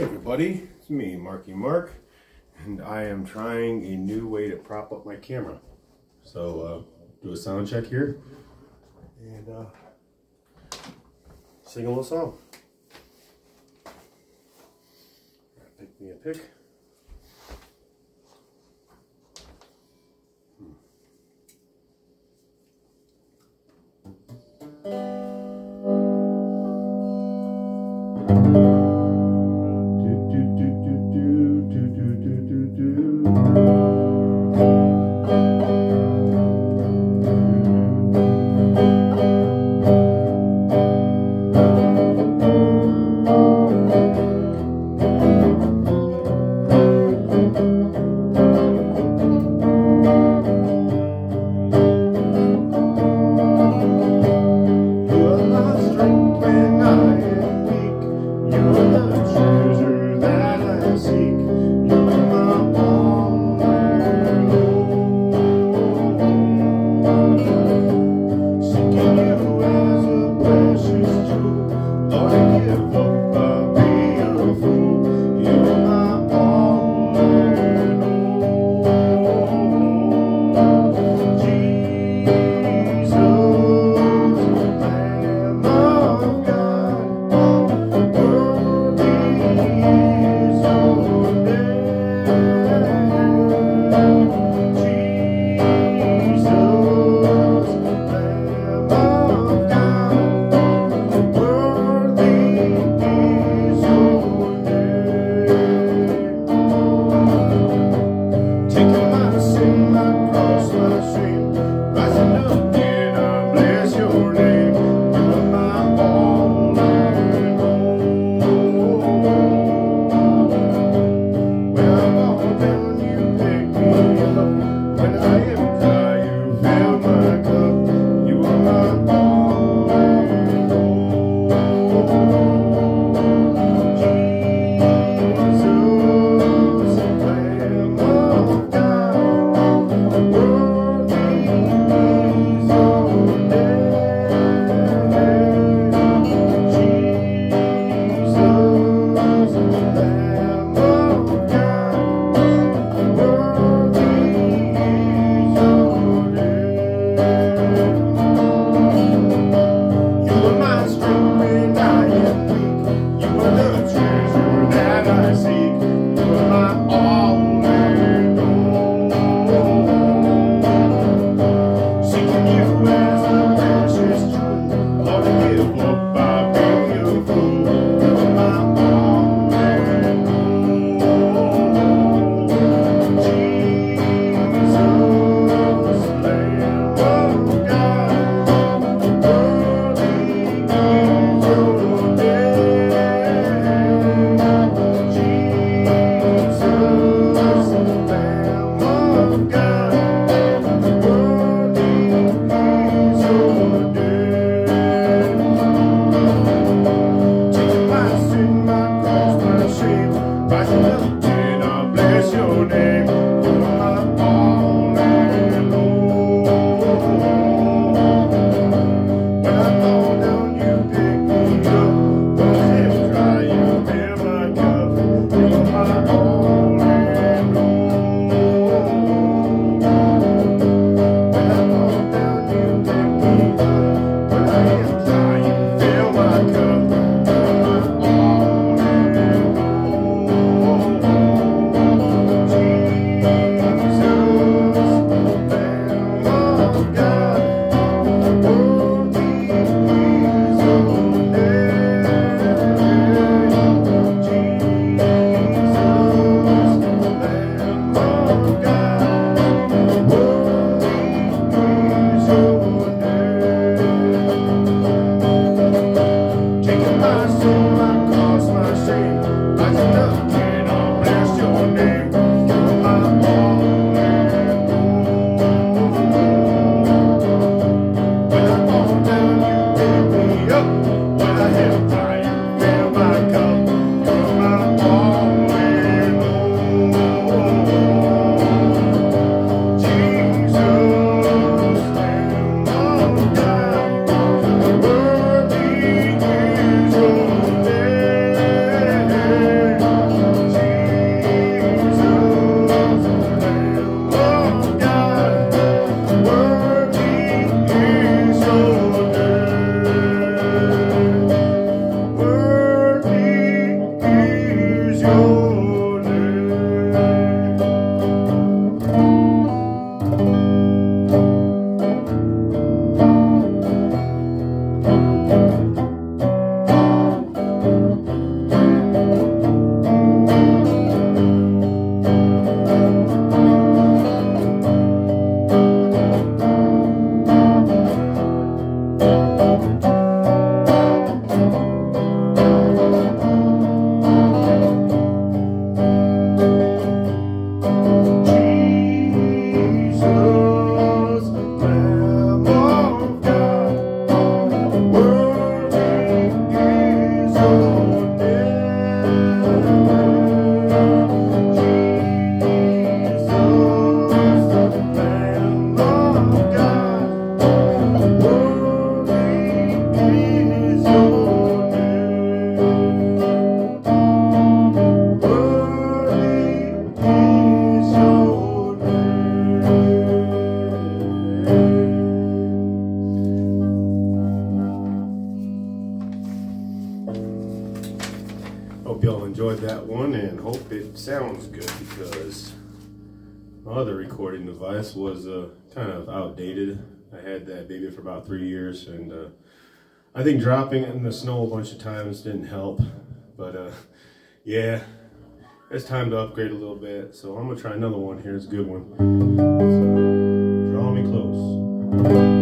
Hey everybody, it's me, Marky Mark, and I am trying a new way to prop up my camera. So do a sound check here, and sing a little song. Pick me a pick. Hope y'all enjoyed that one and hope it sounds good, because my other recording device was kind of outdated. I had that baby for about 3 years, and I think dropping it in the snow a bunch of times didn't help. But yeah, it's time to upgrade a little bit. So I'm gonna try another one here. It's a good one. So, draw me close.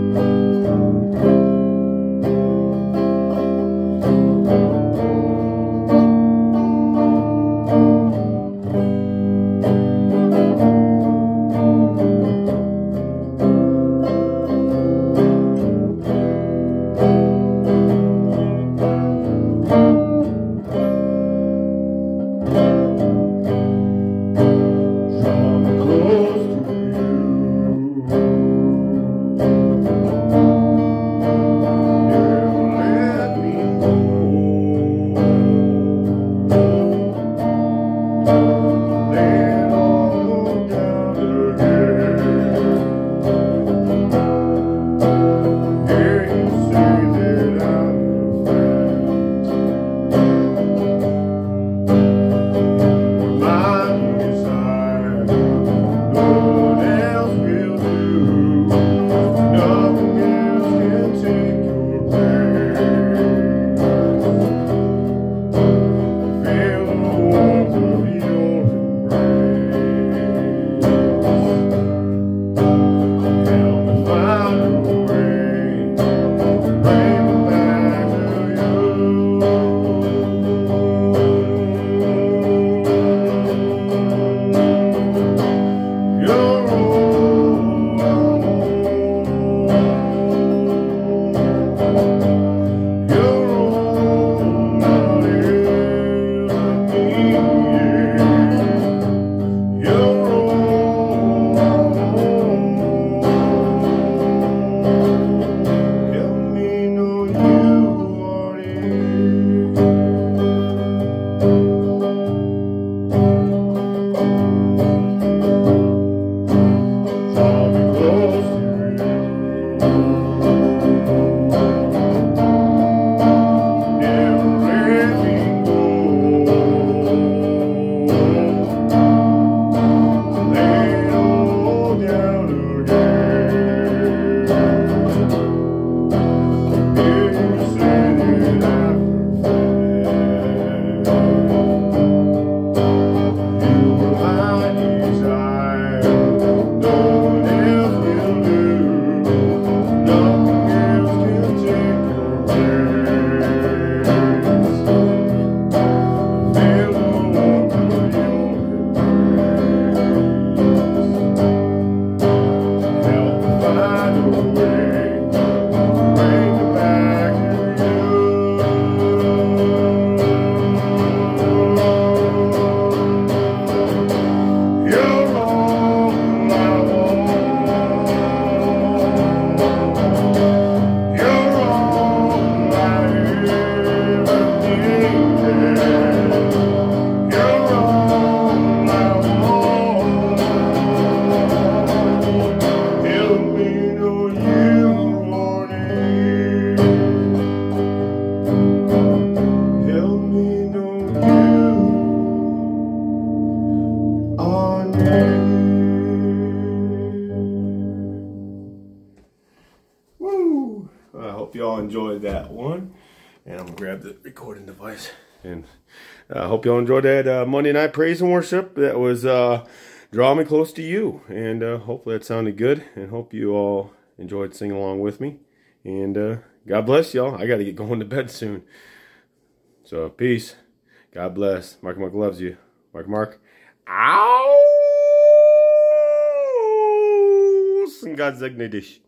Woo! I hope y'all enjoyed that one. And I'm gonna grab the recording device. And I hope y'all enjoyed that Monday night praise and worship. That was Draw Me Close to You. And hopefully that sounded good. And hope you all enjoyed singing along with me. And God bless y'all. I got to get going to bed soon. So peace. God bless. Mark loves you. Mark. Ow! God's Ignatius.